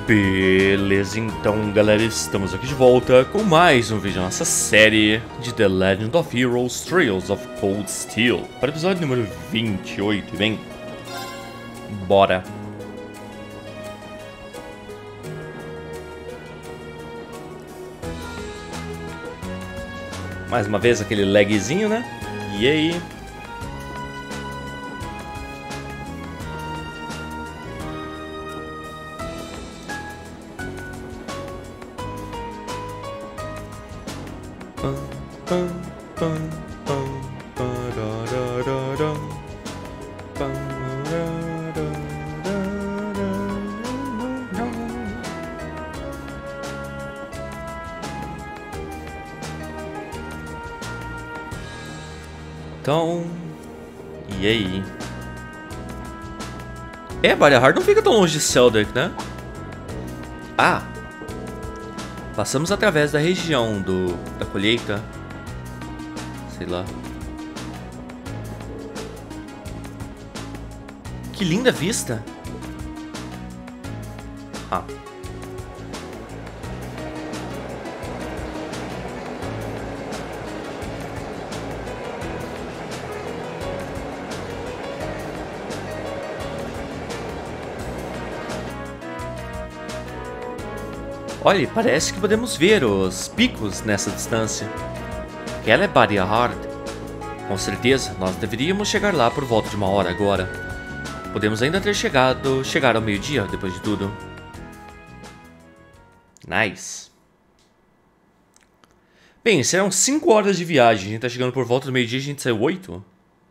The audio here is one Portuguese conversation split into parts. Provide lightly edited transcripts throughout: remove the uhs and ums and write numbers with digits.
Beleza, então galera, estamos aqui de volta com mais um vídeo da nossa série de The Legend of Heroes Trails of Cold Steel, para o episódio número 28, vem? Bora! Mais uma vez aquele lagzinho, né? E aí? Então, e aí? Barrihard não fica tão longe de Celdrich, né? Ah! Passamos através da região da colheita. Sei lá. Que linda vista! Ah. Olha, parece que podemos ver os picos nessa distância. Aquela é Barrihard. Com certeza, nós deveríamos chegar lá por volta de 1 hora agora. Podemos ainda ter chegar ao meio-dia, depois de tudo. Nice. Bem, serão 5 horas de viagem. A gente tá chegando por volta do meio-dia e a gente saiu 8?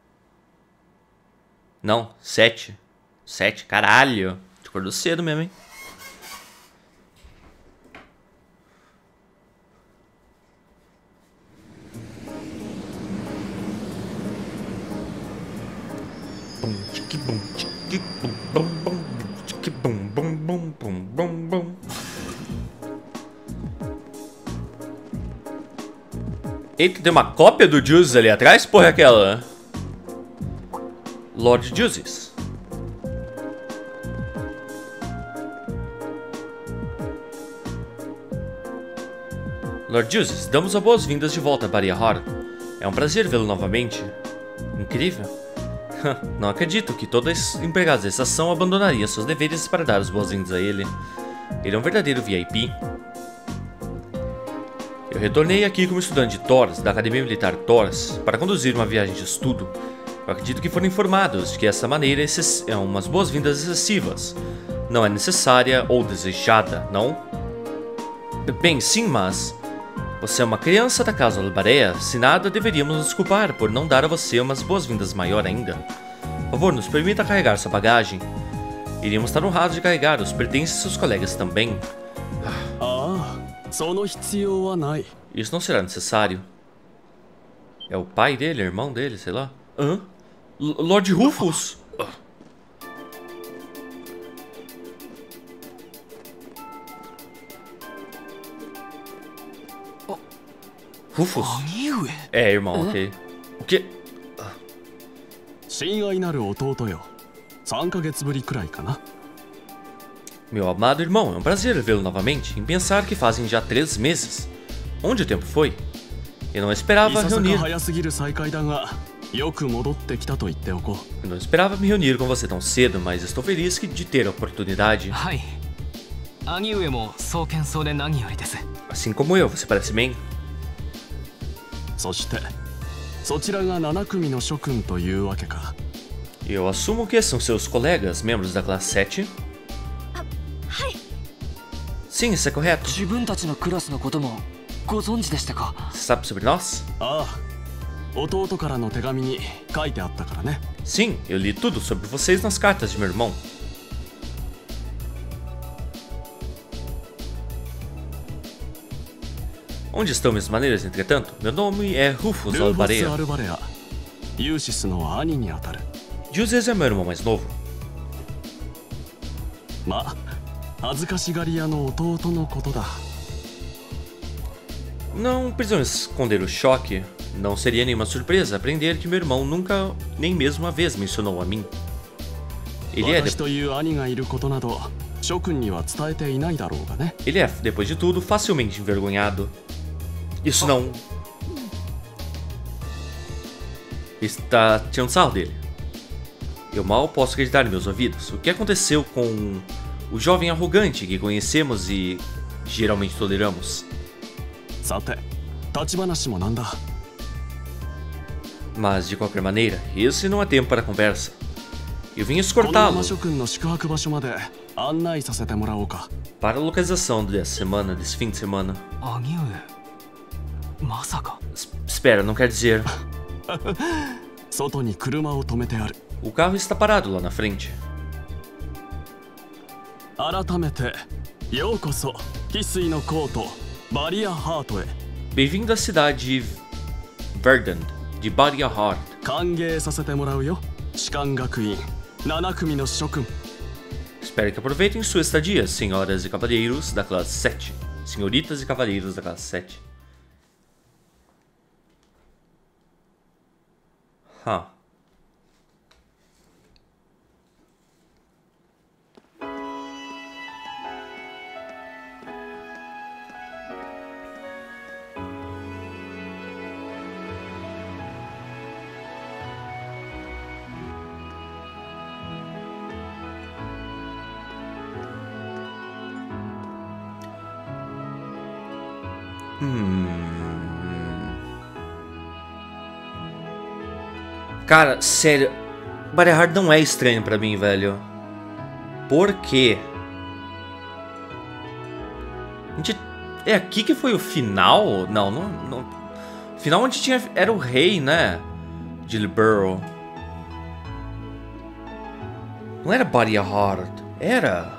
Não, 7. 7, caralho. A gente acordou cedo mesmo, hein? Eita, tem uma cópia do Juice ali atrás? Porra, é aquela? Lord Juice. Lord Juice, damos as boas-vindas de volta a Barrihard. É um prazer vê-lo novamente. Incrível. Não acredito que todos os empregados da estação abandonariam seus deveres para dar as boas-vindas a ele. Ele é um verdadeiro VIP. Eu retornei aqui como estudante de TORS, da Academia Militar TORS, para conduzir uma viagem de estudo. Eu acredito que foram informados de que essa maneira é umas boas-vindas excessivas. Não é necessária ou desejada, não? Bem, sim, mas... Você é uma criança da Casa Albareia, se nada, deveríamos nos desculpar por não dar a você umas boas-vindas maior ainda. Por favor, nos permita carregar sua bagagem. Iríamos estar honrados de carregar os pertences de seus colegas também. Isso não será necessário. É o pai dele, irmão dele, sei lá. Hã? Lord Rufus? Rufus? É, irmão, ok. O quê? Meu amado irmão, é um prazer vê-lo novamente. Em pensar que fazem já 3 meses. Onde o tempo foi? Eu não esperava me reunir com você tão cedo, mas estou feliz de ter a oportunidade. Assim como eu, você parece bem. Eu assumo que são seus colegas, membros da classe 7? Sim, isso é correto. Você sabe sobre nós? Sim, eu li tudo sobre vocês nas cartas de meu irmão. Onde estão minhas maneiras, entretanto? Meu nome é Rufus Albareia. Juice é meu irmão mais novo. Não precisamos esconder o choque. Não seria nenhuma surpresa aprender que meu irmão nunca, nem mesmo uma vez, mencionou a mim. Ele é 諸君には伝えていないだろうがね。 Ele é, depois de tudo, facilmente envergonhado. Isso não... Está tirando sarro dele. Eu mal posso acreditar em meus ouvidos. O que aconteceu com o jovem arrogante que conhecemos e geralmente toleramos? さて、立ち話もなんだ。 Mas, de qualquer maneira, esse não é tempo para conversa. Eu vim この escortá-lo マ諸君の宿泊場所まで案内させてもらおうか。 para a localização dessa semana, desse fim de semana. 兄上まさか。 Espera, não quer dizer... 外に車を止めてある。 O carro está parado lá na frente. 改めてようこそ翡翠のコートバリアハートへ。 Bem-vindo à cidade Verdant, de Badia Heart. 歓迎させてもらうよ。士官学院7組の諸君。 Espero que aproveitem sua estadia, senhoras e cavalheiros da classe 7. Senhoritas e cavalheiros da classe 7. Cara, sério, Badia Heart não é estranho pra mim, velho. Por quê? É aqui que foi o final? Não. O final onde tinha... Era o rei, né? Gilbert. Não era Badia Heart. Era...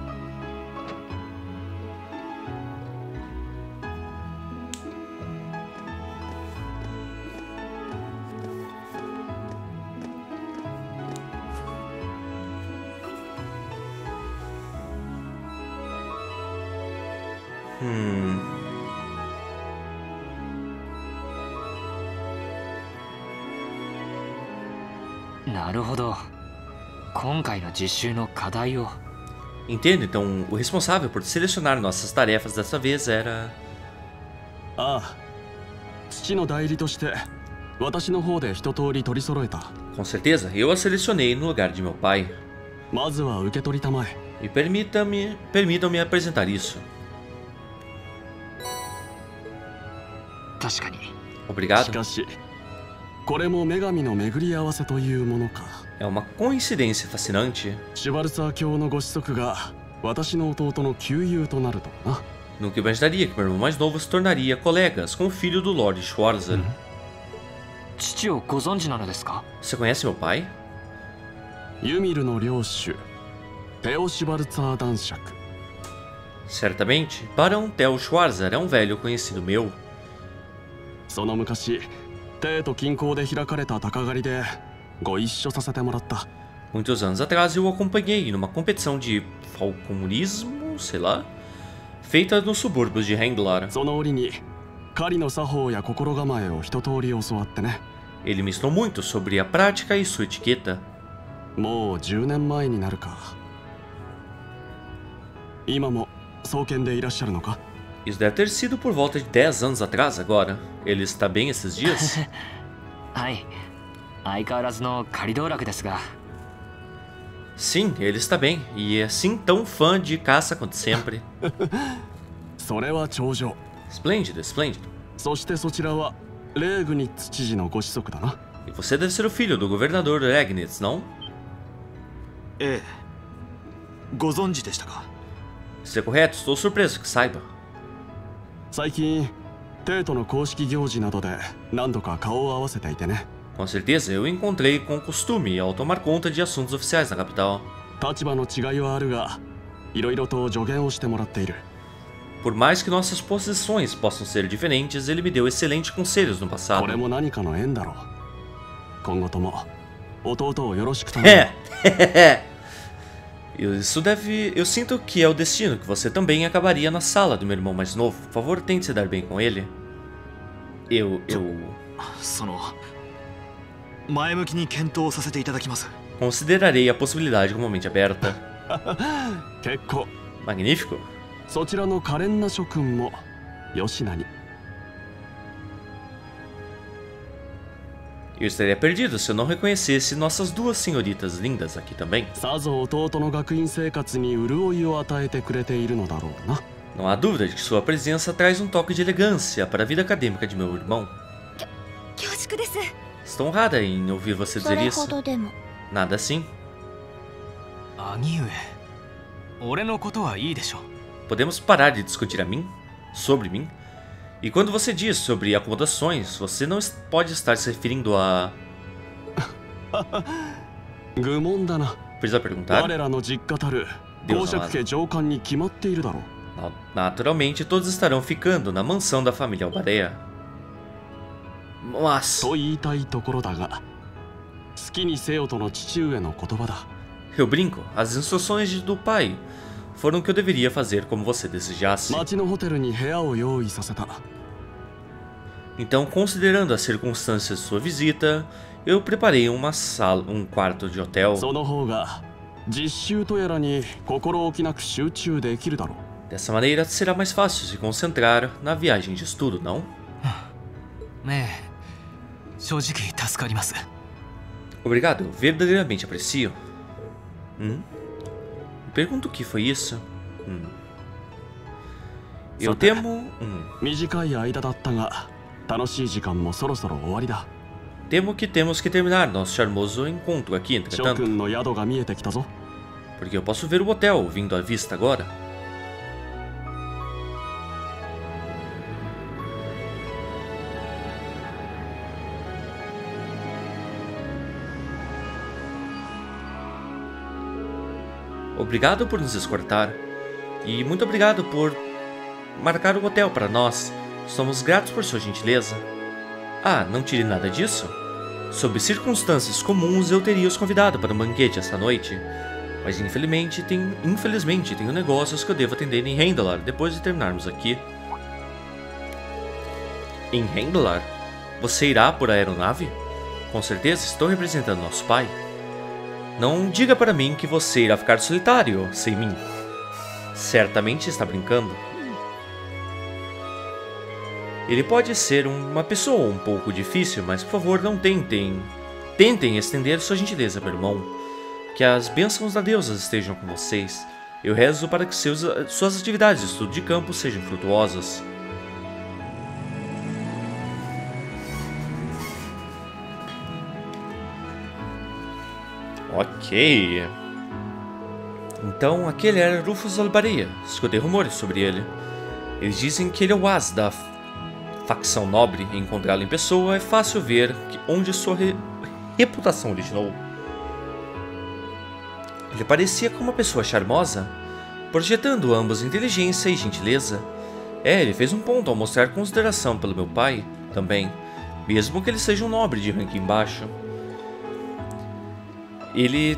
Entendo, então o responsável por selecionar nossas tarefas dessa vez era... ああ、父の代理として私の方で一通り取り揃えた。 Com certeza, eu a selecionei no lugar de meu pai. まずは受け取りたまえ。 E permitam-me apresentar isso. 確かに。 し Obrigado. かし、これも女神の巡り合わせというものか。 É uma coincidência fascinante. シュバルツァー教のご子息が私の弟の旧友となるとな。 Nunca imaginaria que meu irmão mais novo se tornaria colegas com o filho do Lord Schwarzer. 父をご存知なのですか？ Você conhece meu pai? ユミルの領主テオ・シュバルツァー男爵。 Certamente, Barão Theo Schwarzer é um velho conhecido meu. その昔、テート近郊で開かれた鷹狩りでご一緒させてもらった。 Muitos anos atrás eu o acompanhei numa competição de falconismo, sei lá, feita nos subúrbios de Henglar. その折に狩りの作法や心構えを一通り教わってね。 Ele me ensinou muito sobre a prática e sua etiqueta. もう10年前になるか。今も双剣でいらっしゃるのか？ Isso deve ter sido por volta de 10 anos atrás agora. Ele está bem esses dias? はい。相変わらずの狩り道楽ですが。 Sim, ele está bem. E é assim tão fã de caça quanto sempre. それは長女。 Esplêndido, esplêndido. そしてそちらはレーグニッツ知事のご子息だな。 E você deve ser o filho do governador Regnitz, não? ええ。ご存知でしたか？ Se é correto, estou surpreso que saiba. 最近テートの公式行事などで何度か顔を合わせていてね。 Com certeza, eu o encontrei com costume ao tomar conta de assuntos oficiais na capital. 立場の違いはあるが、いろいろと助言をしてもらっている。 Por mais que nossas posições possam ser diferentes, ele me deu excelentes conselhos no こ passado. れも何かの縁だろう。今後とも弟をよろしく頼む。 Eu sinto que é o destino que você também acabaria na sala do meu irmão mais novo. Por favor, tente se dar bem com ele. その前向きに検討させていただきます。 Considerarei a possibilidade com uma mente aberta. 結構 Magnífico. そちらの可憐な諸君もよしなに Eu estaria perdido se eu não reconhecesse nossas duas senhoritas lindas aqui também. さぞ弟の学院生活に潤いを与えてくれているのだろうな Não há dúvida de que sua presença traz um toque de elegância para a vida acadêmica de meu irmão. 恐縮です。 Estou honrada em ouvir você そ dizer れ isso. ほどでも。 Nada assim. 兄上、俺のことはいいでしょ。 Podemos parar de discutir a mim? Sobre mim? E quando você diz sobre acomodações, você não pode estar se referindo a... 愚問だな Precisa perguntar? 我らの実家たる Deus 公爵家上官に決まっているだろう Naturalmente, todos estarão ficando na mansão da família Albareia. Mas... と言いたいところだが好きにせよとの父上の言葉だ Eu brinco, as instruções do pai foram o que eu deveria fazer como você desejasse. 町のホテルに部屋を用意させた Então, considerando as circunstâncias de sua visita, eu preparei uma sala, um quarto de hotel. その方が実習とやらに心置きなく集中できるだろう Dessa maneira, será mais fácil se concentrar na viagem de estudo, não? ねえ、正直助かります。 Obrigado, eu verdadeiramente aprecio. Me pergunto o que foi isso. Eu temo... 短い間だったが楽しい時間もそろそろ終わりだ Temo que temos que terminar nosso charmoso encontro aqui, 諸 entretanto. 君の宿が見えてきたぞ Porque eu posso ver o hotel vindo à vista agora. Obrigado por nos escortar. E muito obrigado por marcar o hotel para nós. Somos gratos por sua gentileza. Ah, não tire nada disso? Sob circunstâncias comuns, eu teria os convidado para um banquete esta noite. Mas infelizmente tenho negócios que eu devo atender em Rendalar depois de terminarmos aqui. Em Rendalar? Você irá por aeronave? Com certeza estou representando nosso pai. Não diga para mim que você irá ficar solitário sem mim. Certamente está brincando. Ele pode ser uma pessoa um pouco difícil, mas por favor não tentem estender sua gentileza, meu irmão. Que as bênçãos da deusa estejam com vocês. Eu rezo para que suas atividades de estudo de campo sejam frutuosas. Ok. Então aquele era Rufus Albareia. Escutei rumores sobre ele. Eles dizem que ele é o as da facção nobre. E encontrá-lo em pessoa é fácil ver onde sua reputação originou. Ele parecia como uma pessoa charmosa, projetando ambos inteligência e gentileza. Ele fez um ponto ao mostrar consideração pelo meu pai, também, mesmo que ele seja um nobre de ranking baixo. Ele,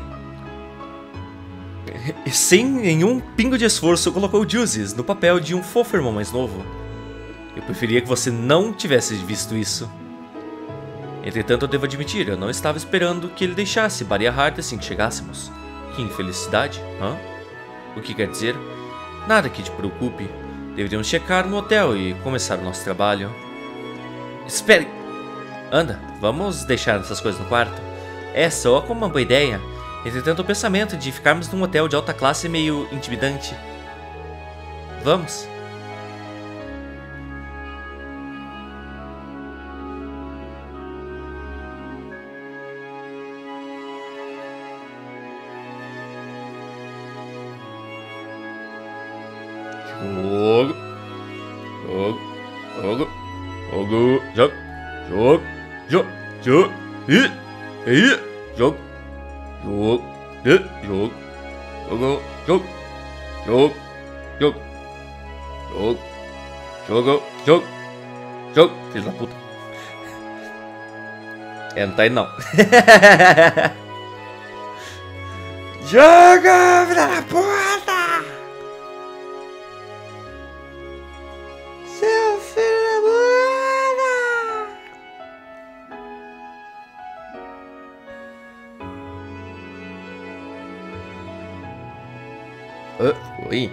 sem nenhum pingo de esforço, colocou Juzies no papel de um fofo irmão mais novo. Eu preferia que você não tivesse visto isso. Entretanto, eu devo admitir, eu não estava esperando que ele deixasse Baria Hard assim que chegássemos. Que infelicidade, hã? O que quer dizer? Nada que te preocupe. Deveríamos checar no hotel e começar o nosso trabalho. Espere! Anda, vamos deixar essas coisas no quarto. É só como uma boa ideia. Entretanto, o pensamento de ficarmos num hotel de alta classe é meio intimidante. Vamos. Filho da puta. É, não tá indo não. Joga, filha da puta! Seu filho da puta! Oi.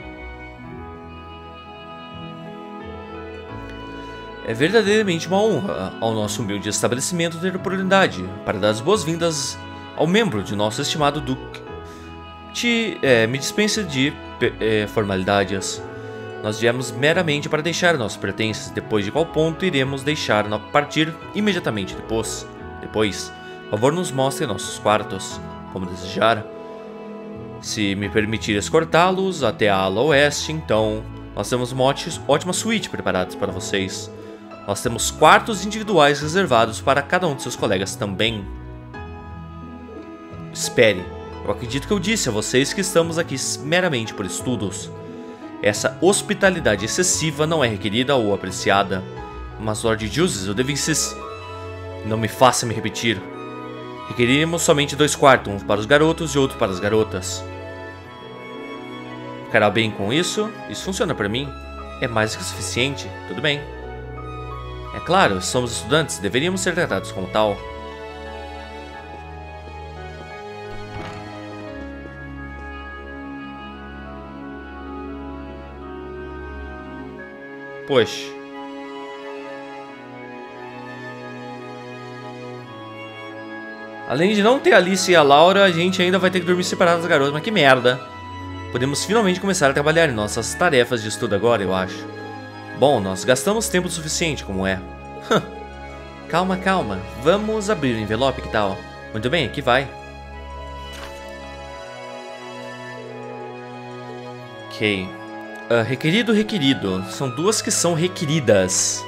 É verdadeiramente uma honra ao nosso humilde estabelecimento ter a oportunidade para dar as boas-vindas ao membro de nosso estimado Duque. Me dispense de formalidades. Nós viemos meramente para deixar nossos pertences, depois de qual ponto iremos deixar partir imediatamente depois. Por favor, nos mostre nossos quartos, como desejar. Se me permitir escortá-los até a ala oeste, então nós temos uma ótima suíte preparada para vocês. Nós temos quartos individuais reservados para cada um de seus colegas também. Espere, eu acredito que eu disse a vocês que estamos aqui meramente por estudos. Essa hospitalidade excessiva não é requerida ou apreciada. Mas, Lord Julius, eu devo insistir. Não me faça me repetir. Requeriremos somente 2 quartos, um para os garotos e outro para as garotas. Ficará bem com isso? Isso funciona para mim. É mais que o suficiente, tudo bem. É claro, somos estudantes, deveríamos ser tratados como tal. Poxa. Além de não ter a Alice e a Laura, a gente ainda vai ter que dormir separados das garotas, mas que merda. Podemos finalmente começar a trabalhar em nossas tarefas de estudo agora, eu acho. Bom, nós gastamos tempo suficiente, como é. Calma, calma. Vamos abrir o envelope, que tal? Muito bem, aqui vai. Ok. Requerido, requerido. São duas que são requeridas.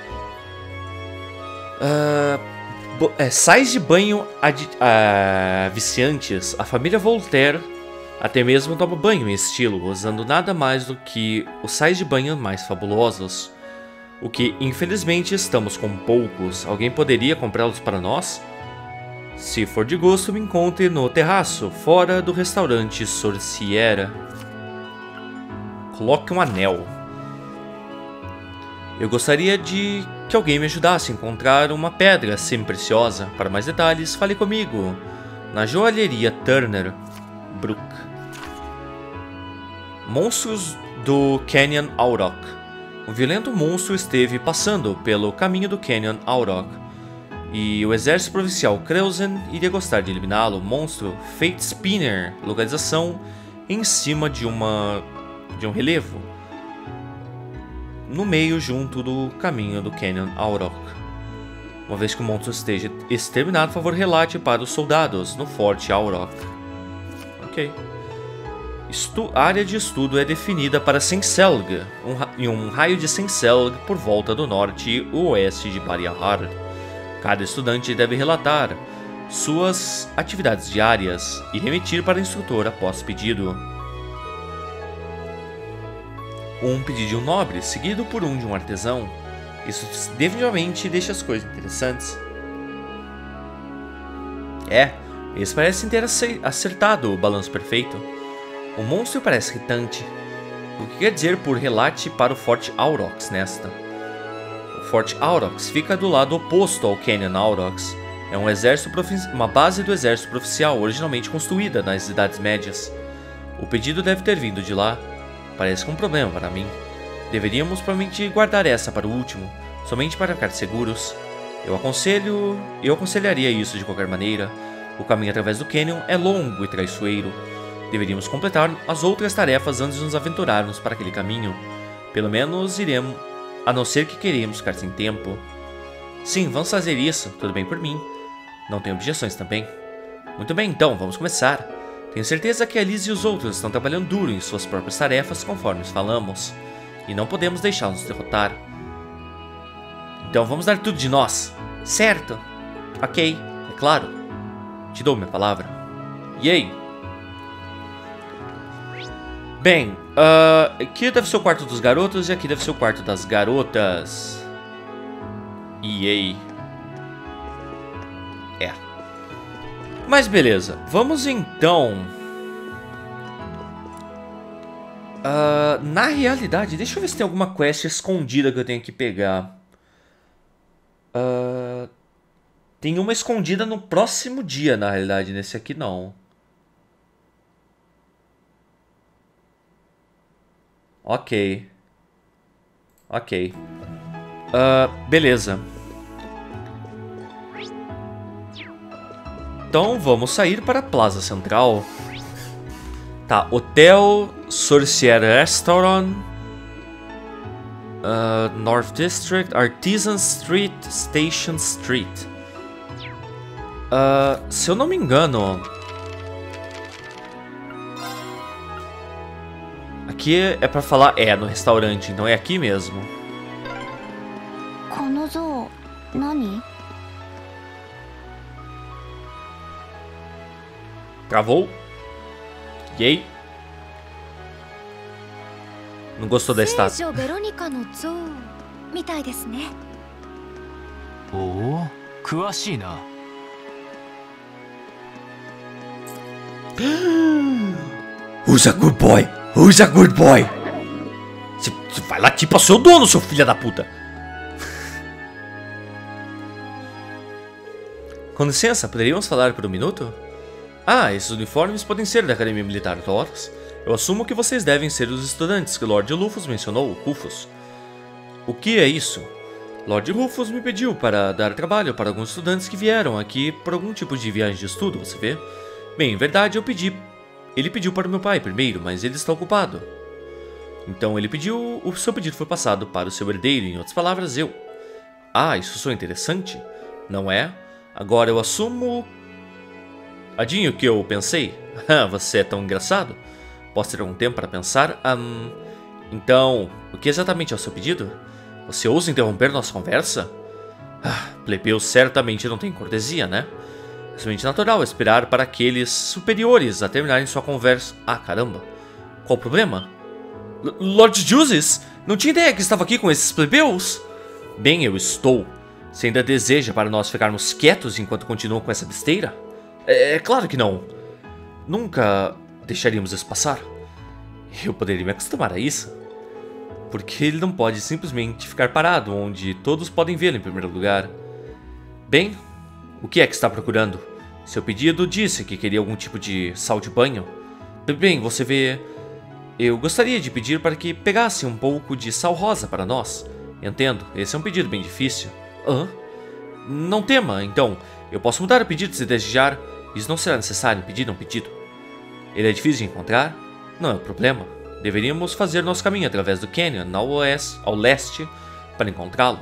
Sais de banho viciantes. A família Voltaire até mesmo toma banho em estilo, usando nada mais do que os sais de banho mais fabulosos. O que, infelizmente, estamos com poucos. Alguém poderia comprá-los para nós? Se for de gosto, me encontre no terraço, fora do restaurante Sorciera. Coloque um anel. Eu gostaria de que alguém me ajudasse a encontrar uma pedra semi-preciosa. Para mais detalhes, fale comigo na joalheria Turner Brook. Monstros do Canyon Auroch. Um violento monstro esteve passando pelo caminho do Canyon Auroch e o exército provincial Kreuzen iria gostar de eliminá-lo. Monstro Fate Spinner. Localização em cima de um relevo no meio, junto do caminho do Canyon Auroch. Uma vez que o monstro esteja exterminado, por favor, relate para os soldados no Forte Auroch. Ok. A área de estudo é definida para Senselg, em um raio de Senselg por volta do norte e oeste de Bariahar. Cada estudante deve relatar suas atividades diárias e remitir para o instrutor após pedido. Um pedido de um nobre, seguido por um de um artesão. Isso definitivamente deixa as coisas interessantes. Eles parecem ter acertado o balanço perfeito. O monstro parece irritante. O que quer dizer por relate para o Forte Aurochs nesta? O Forte Aurochs fica do lado oposto ao Canyon Aurochs. É uma base do exército provincial, originalmente construída nas Idades Médias. O pedido deve ter vindo de lá. Parece um problema para mim. Deveríamos provavelmente guardar essa para o último, somente para ficar seguros. Eu aconselharia isso de qualquer maneira. O caminho através do Canyon é longo e traiçoeiro. Deveríamos completar as outras tarefas antes de nos aventurarmos para aquele caminho. Pelo menos iremos, a não ser que queremos ficar sem tempo. Sim, vamos fazer isso, tudo bem por mim. Não tenho objeções também. Muito bem, então, vamos começar. Tenho certeza que a Liz e os outros estão trabalhando duro em suas próprias tarefas, conforme falamos. E não podemos deixá-los derrotar. Então vamos dar tudo de nós. Certo? Ok, é claro. Te dou minha palavra. Yay! Bem, aqui deve ser o quarto dos garotos e aqui deve ser o quarto das garotas. Yay! Mas beleza, vamos então. Na realidade, deixa eu ver se tem alguma quest escondida que eu tenho que pegar. Tem uma escondida no próximo dia, na realidade, nesse aqui não. Ok. Ok. Beleza. Então vamos sair para a Plaza Central. Tá, Hotel Sorcier Restaurant, North District, Artisan Street, Station Street. Se eu não me engano, aqui é pra falar no restaurante, então é aqui mesmo. Travou? E aí? Não gostou da estátua? Oh, 詳しいな。 Who's a good boy? Who's a good boy? Você vai latir para o seu dono, seu filho da puta. Com licença, poderíamos falar por um minuto? Esses uniformes podem ser da Academia Militar Taurus. Eu assumo que vocês devem ser os estudantes que Lord Rufus mencionou, Rufus. O que é isso? Lord Rufus me pediu para dar trabalho para alguns estudantes que vieram aqui por algum tipo de viagem de estudo, você vê? Bem, em verdade eu pedi. Ele pediu para o meu pai primeiro, mas ele está ocupado. Então ele pediu, o seu pedido foi passado para o seu herdeiro, em outras palavras, eu. Isso soa interessante, não é? Agora eu assumo... Adivinha o que eu pensei? Você é tão engraçado. Posso ter algum tempo para pensar? Então, o que exatamente é o seu pedido? Você ousa interromper nossa conversa? Plebeus certamente não tem cortesia, né? É somente natural esperar para aqueles superiores a terminarem sua conversa. Caramba. Qual o problema? Lord Jusis, não tinha ideia que estava aqui com esses plebeus? Bem, eu estou. Você ainda deseja para nós ficarmos quietos enquanto continuam com essa besteira? É claro que não. Nunca deixaríamos isso passar. Eu poderia me acostumar a isso. Porque ele não pode simplesmente ficar parado onde todos podem vê-lo em primeiro lugar. Bem, o que é que está procurando? Seu pedido disse que queria algum tipo de sal de banho. Bem, você vê... Eu gostaria de pedir para que pegasse um pouco de sal rosa para nós. Entendo, esse é um pedido bem difícil. Não tema, então. Eu posso mudar o pedido se desejar. Isso não será necessário, pedir um pedido. Ele é difícil de encontrar? Não é um problema. Deveríamos fazer nosso caminho através do Canyon ao leste para encontrá-lo.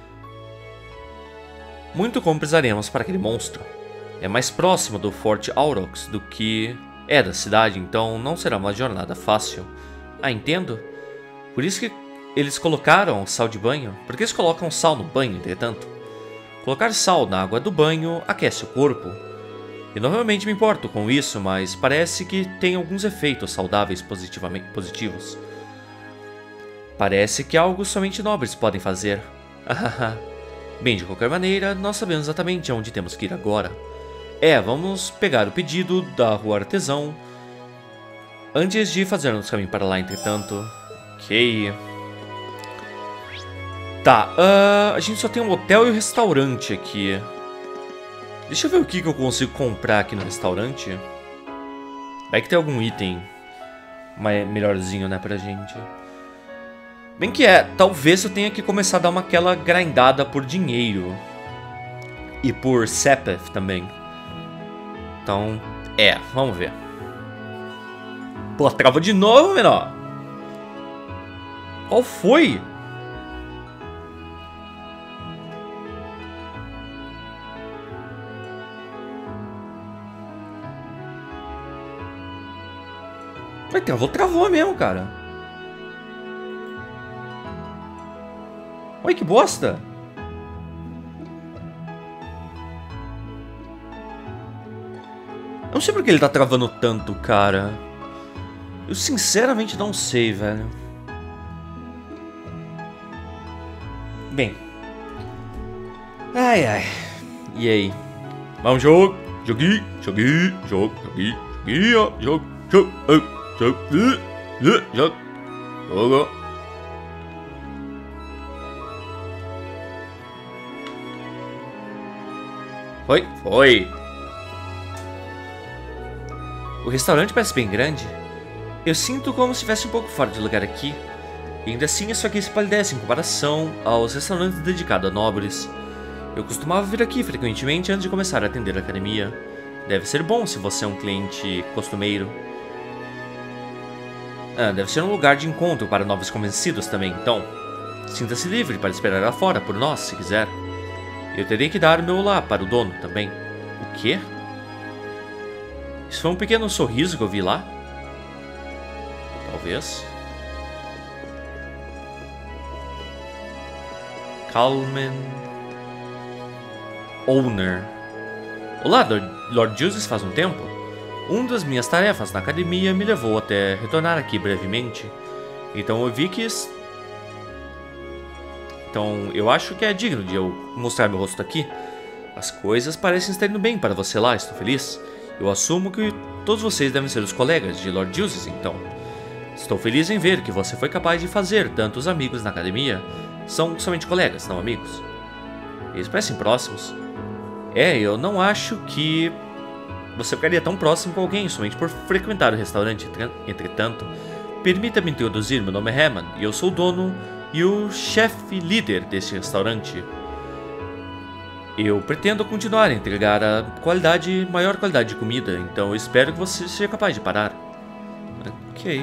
Muito como precisaremos para aquele monstro. É mais próximo do Forte Aurochs do que é da cidade, então não será uma jornada fácil. Entendo. Por isso que eles colocaram sal de banho. Por que eles colocam sal no banho, entretanto? Colocar sal na água do banho aquece o corpo. Eu normalmente me importo com isso, mas parece que tem alguns efeitos saudáveis positivos. Parece que algo somente nobres podem fazer. Bem, de qualquer maneira, nós sabemos exatamente aonde temos que ir agora. Vamos pegar o pedido da Rua Artesão antes de fazermos caminho para lá, entretanto. Ok. Tá, a gente só tem um hotel e um restaurante aqui. Deixa eu ver o que eu consigo comprar aqui no restaurante. Vai que tem algum item melhorzinho, né, pra gente. Bem que talvez eu tenha que começar a dar aquela grindada por dinheiro. E por Sepeth também. Então, vamos ver. Pô, trava de novo, menor. Qual foi? Travou mesmo, cara. Olha que bosta. Eu não sei porque ele tá travando tanto, cara. Eu sinceramente não sei, velho. Bem. E aí? Vamos, jogo. Joguinho. Foi. O restaurante parece bem grande. Eu sinto como se estivesse um pouco fora de lugar aqui. E ainda assim isso aqui se palidece em comparação aos restaurantes dedicados a nobres. Eu costumava vir aqui frequentemente antes de começar a atender a academia. Deve ser bom se você é um cliente costumeiro. Deve ser um lugar de encontro para novos convencidos também, então. Sinta-se livre para esperar lá fora por nós, se quiser. Eu terei que dar meu olá para o dono também. O quê? Isso foi um pequeno sorriso que eu vi lá? Talvez. Calman Owner. Olá, Lord Julius, faz um tempo. Uma das minhas tarefas na academia me levou até retornar aqui brevemente. Então eu vi que... Então eu acho que é digno de eu mostrar meu rosto aqui. As coisas parecem estar indo bem para você lá, estou feliz. Eu assumo que todos vocês devem ser os colegas de Lord Julius, então. Estou feliz em ver que você foi capaz de fazer tantos amigos na academia. São somente colegas, não amigos. Eles parecem próximos. Eu não acho que você ficaria tão próximo com alguém somente por frequentar o restaurante. Entretanto, permita-me introduzir, meu nome é Hammond e eu sou o dono e o chefe líder deste restaurante. Eu pretendo continuar a entregar a maior qualidade de comida, então eu espero que você seja capaz de parar. Ok.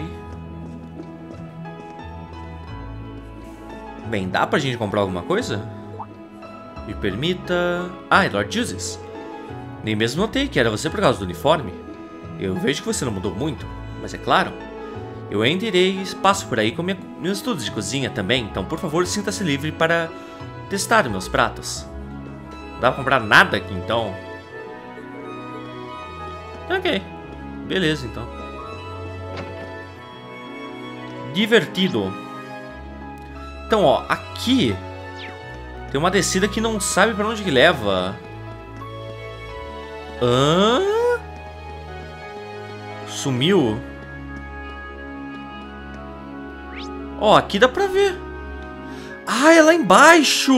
Bem, dá pra gente comprar alguma coisa? Me permita... é Lord Julius. Nem mesmo notei que era você por causa do uniforme. Eu vejo que você não mudou muito, mas é claro. Eu ainda passo por aí com meus estudos de cozinha também, então por favor sinta-se livre para testar meus pratos. Não dá pra comprar nada aqui então? Ok, beleza então. Divertido. Então ó, aqui tem uma descida que não sabe pra onde que leva. Sumiu? Ó, aqui dá pra ver. É lá embaixo.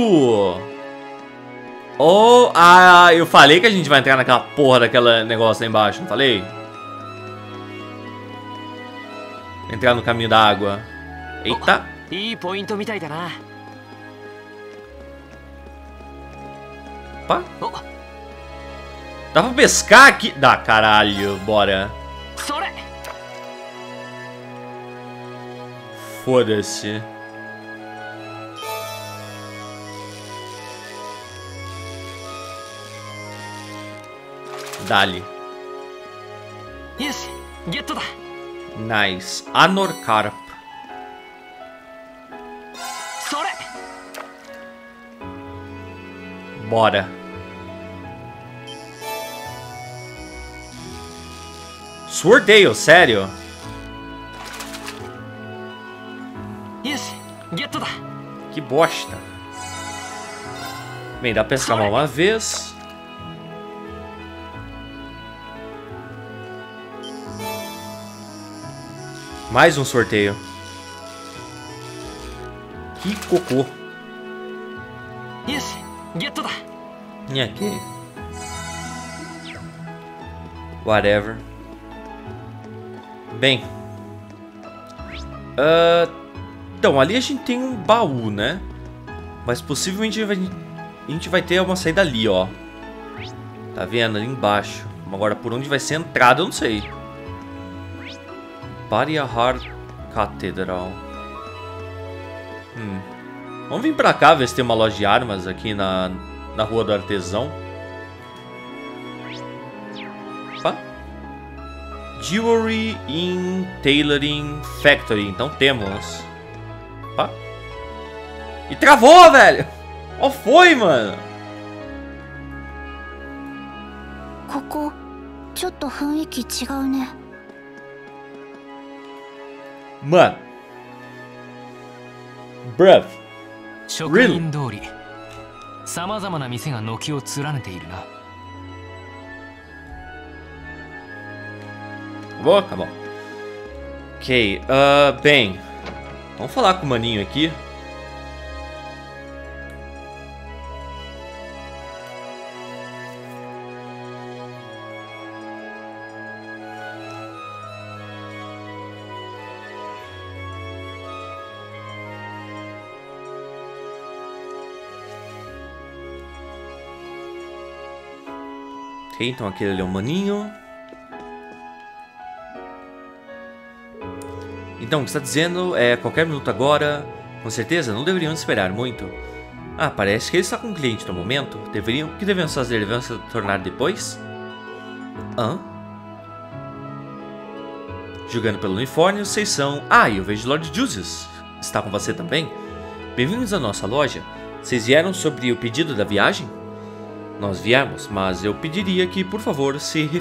Eu falei que a gente vai entrar naquela porra daquela negócio lá embaixo, não falei? Entrar no caminho da água. Eita. Opa. Dá pra pescar aqui? Dá, caralho, bora. Foda-se. Dali. Nice. Anorcarp. Bora. Swordale, sério? Que bosta. Bem, dá pra pescar uma vez. Mais um sorteio. Que cocô. Ok. Whatever. Bem. Então, ali a gente tem um baú, né? Mas possivelmente a gente vai ter uma saída ali, ó. Tá vendo? Ali embaixo. Agora, por onde vai ser a entrada, eu não sei. Pariahar Cathedral. Vamos vir pra cá ver se tem uma loja de armas aqui na Rua do Artesão. Opa. Jewelry in Tailoring Factory. Então temos. Opa. E travou, velho! Qual foi, mano? Mano. Bruv. Really? Acabou. Ok, bem. Vamos falar com o maninho aqui. Ok, então aquele ali é um maninho. Então, o que está dizendo é qualquer minuto agora. Com certeza, não deveriam esperar muito. Ah, parece que ele está com um cliente no momento. O que devemos fazer? Devemos retornar depois? Hã? Julgando pelo uniforme, vocês são... Ah, eu vejo Lord Julius. Está com você também? Bem-vindos à nossa loja. Vocês vieram sobre o pedido da viagem? Nós viemos, mas eu pediria que, por favor, se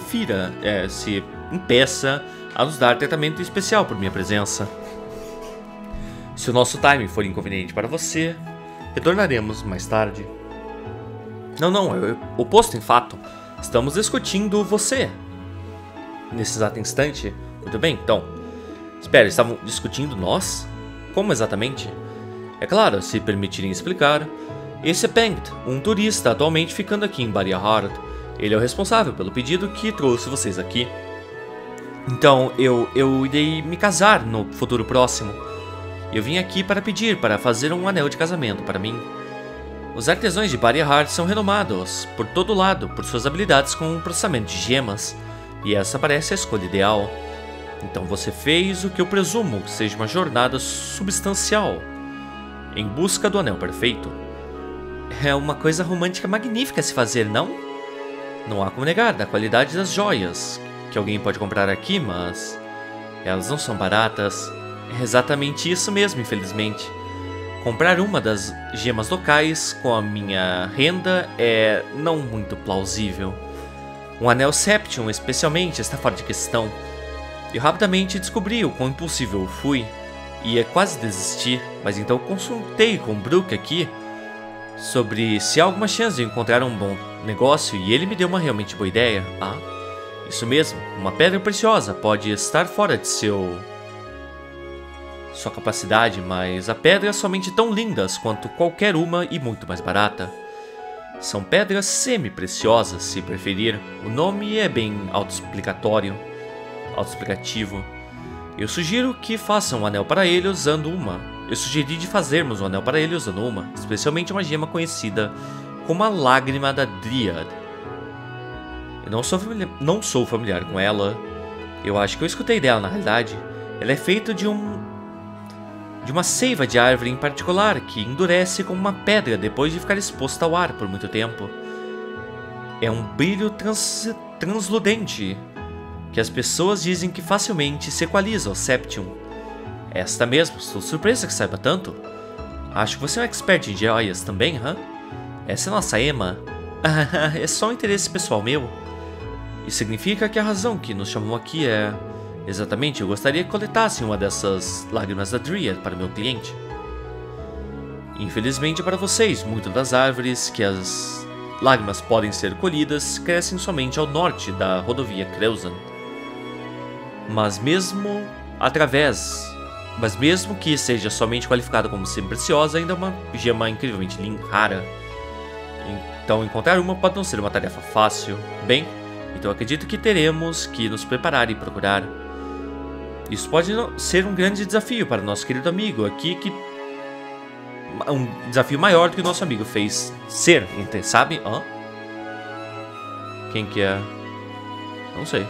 impeça a nos dar tratamento especial por minha presença. Se o nosso timing for inconveniente para você, retornaremos mais tarde. Não, é o oposto em fato. Estamos discutindo você. Nesse exato instante. Muito bem, então. Espera, estavam discutindo nós? Como exatamente? É claro, se permitirem explicar. Esse é Bengt, um turista atualmente ficando aqui em Barrihard. Ele é o responsável pelo pedido que trouxe vocês aqui. Então, eu irei me casar no futuro próximo. Eu vim aqui para fazer um anel de casamento para mim. Os artesãos de Barrihard são renomados por todo lado por suas habilidades com o processamento de gemas. E essa parece a escolha ideal. Então você fez o que eu presumo que seja uma jornada substancial em busca do anel perfeito. É uma coisa romântica magnífica a se fazer, não? Não há como negar da qualidade das joias que alguém pode comprar aqui, mas elas não são baratas. É exatamente isso mesmo, infelizmente. Comprar uma das gemas locais com a minha renda é não muito plausível. Um anel Septium, especialmente, está fora de questão. Eu rapidamente descobri o quão impulsivo eu fui. Ia quase desistir, mas então consultei com o Brook aqui sobre se há alguma chance de encontrar um bom negócio e ele me deu uma realmente boa ideia. Ah, isso mesmo, uma pedra preciosa pode estar fora de sua capacidade, mas a pedra é somente tão lindas quanto qualquer uma e muito mais barata. São pedras semi-preciosas, se preferir. O nome é bem autoexplicativo. Eu sugiro que façam um anel para ele usando uma. Eu sugeri de fazermos um anel para ele usando uma, especialmente uma gema conhecida como a Lágrima da Dryad. Eu não sou familiar com ela. Eu acho que eu escutei dela na realidade. Ela é feita de uma seiva de árvore em particular que endurece como uma pedra depois de ficar exposta ao ar por muito tempo. É um brilho transludente que as pessoas dizem que facilmente se equaliza ao Septium. Esta mesmo, estou surpresa que saiba tanto. Acho que você é um expert em joias também, hã? Essa é nossa Emma. É só um interesse pessoal meu. Isso significa que a razão que nos chamou aqui é... Exatamente, eu gostaria que coletassem uma dessas lágrimas da Dryad para meu cliente. Infelizmente para vocês, muitas das árvores que as lágrimas podem ser colhidas crescem somente ao norte da rodovia Creusan. Mas mesmo que seja somente qualificada como semi-preciosa, ainda é uma gema incrivelmente rara. Então encontrar uma pode não ser uma tarefa fácil. Bem, então acredito que teremos que nos preparar e procurar. Isso pode ser um grande desafio para nosso querido amigo aqui, um desafio maior do que o nosso amigo fez ser, sabe? Hã? Quem que é? Não sei.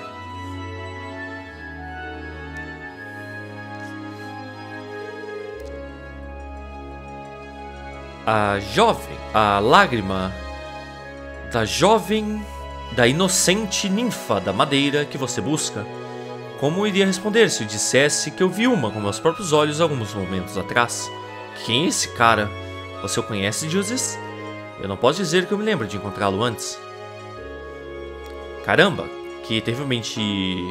A lágrima da inocente ninfa da madeira que você busca. Como eu iria responder se eu dissesse que eu vi uma com meus próprios olhos alguns momentos atrás? Quem é esse cara? Você o conhece, Julius? Eu não posso dizer que eu me lembro de encontrá-lo antes. Caramba, que terrivelmente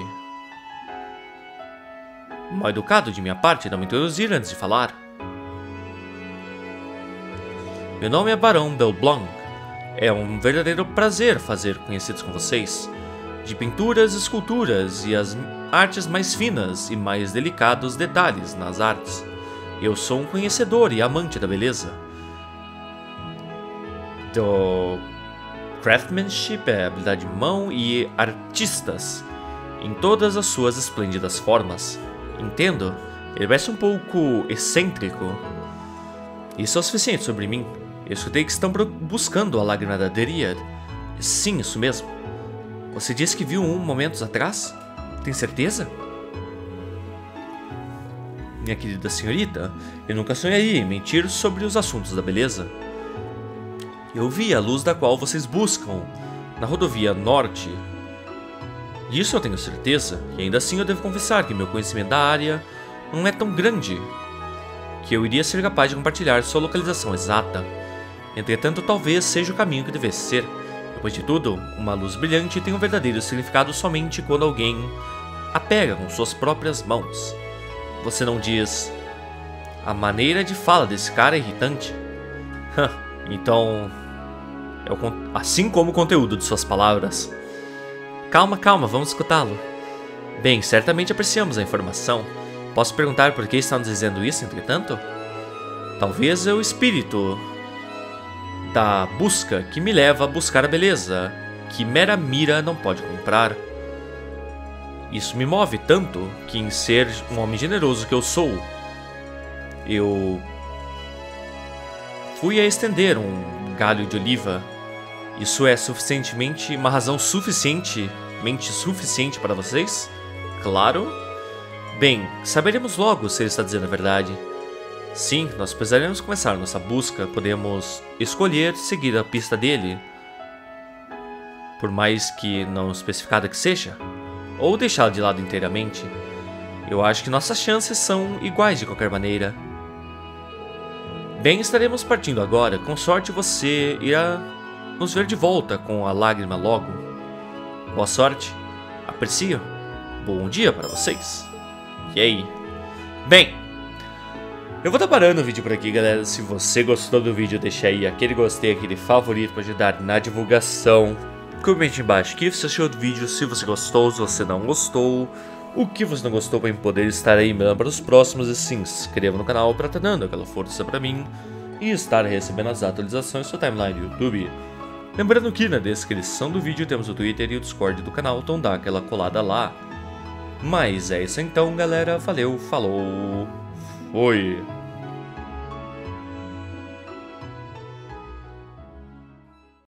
mal educado de minha parte não me introduzir antes de falar. Meu nome é Barão Belblanc. É um verdadeiro prazer fazer conhecidos com vocês. De pinturas, esculturas e as artes mais finas e mais delicados detalhes nas artes. Eu sou um conhecedor e amante da beleza. Do craftsmanship, habilidade de mão e artistas em todas as suas esplêndidas formas. Entendo, ele parece um pouco excêntrico. Isso é o suficiente sobre mim. Eu escutei que estão buscando a Lágrima da Dryad. Sim, isso mesmo. Você disse que viu um momentos atrás? Tem certeza? Minha querida senhorita, eu nunca sonharia em mentir sobre os assuntos da beleza. Eu vi a luz da qual vocês buscam na rodovia norte. Disso eu tenho certeza, e ainda assim eu devo confessar que meu conhecimento da área não é tão grande que eu iria ser capaz de compartilhar sua localização exata. Entretanto, talvez seja o caminho que devesse ser. Depois de tudo, uma luz brilhante tem um verdadeiro significado somente quando alguém a pega com suas próprias mãos. Você não diz... A maneira de fala desse cara é irritante. Então... assim como o conteúdo de suas palavras. Calma, calma, vamos escutá-lo. Bem, certamente apreciamos a informação. Posso perguntar por que está nos dizendo isso, entretanto? Talvez é o espírito da busca que me leva a buscar a beleza, que mera mira não pode comprar. Isso me move tanto que, em ser um homem generoso que eu sou, eu fui a estender um galho de oliva. Isso é uma razão suficiente para vocês? Claro. Bem, saberemos logo se ele está dizendo a verdade. Sim, nós precisaremos começar nossa busca. Podemos escolher seguir a pista dele, por mais que não especificada que seja, ou deixá-la de lado inteiramente. Eu acho que nossas chances são iguais de qualquer maneira. Bem, estaremos partindo agora. Com sorte você irá nos ver de volta com a lágrima logo. Boa sorte. Aprecio. Bom dia para vocês. E aí? Bem, eu vou estar parando o vídeo por aqui, galera. Se você gostou do vídeo, deixa aí aquele gostei, aquele favorito para ajudar na divulgação. Comente embaixo o que você achou do vídeo, se você gostou, se você não gostou, o que você não gostou, para poder estar aí mesmo para os próximos. E se inscreva no canal para estar dando aquela força para mim e estar recebendo as atualizações do seu timeline do YouTube. Lembrando que na descrição do vídeo temos o Twitter e o Discord do canal, então dá aquela colada lá. Mas é isso então, galera. Valeu, falou, fui!